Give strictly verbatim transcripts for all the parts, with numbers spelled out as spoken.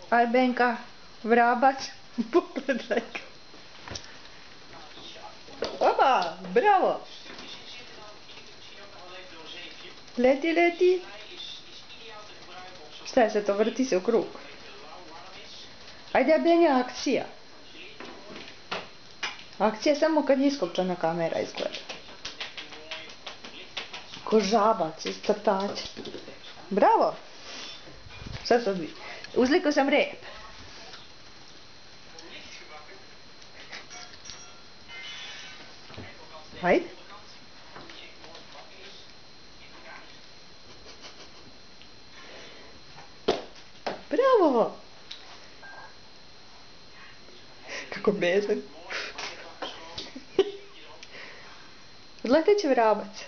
Aj Benka, vrabac, pogledaj ga. Opa, bravo. Leti, leti. Šta je se to, vrti se u krug? Ajde Benja, akcija. Akcija samo kad je iskopčana kamera izgleda. Ko žabac iz crtača. Bravo. Šta to bi? Uzlikao sam rep. Ajde. Bravo. Kako bezan. Odletit će vrabac.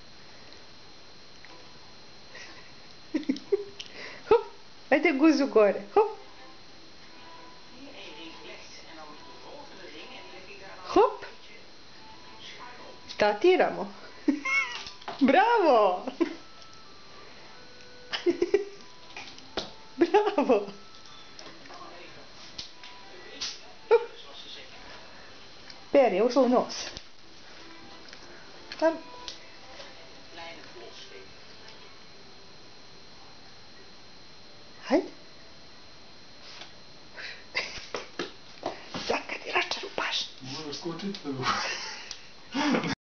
Hop, ajde guzu gore. Hop. Hop. Statiramo. Bravo. Bravo. Per je ušlo u nos. Tam. Hajde. Sad kad ti račaru paš. Moraš skočiti.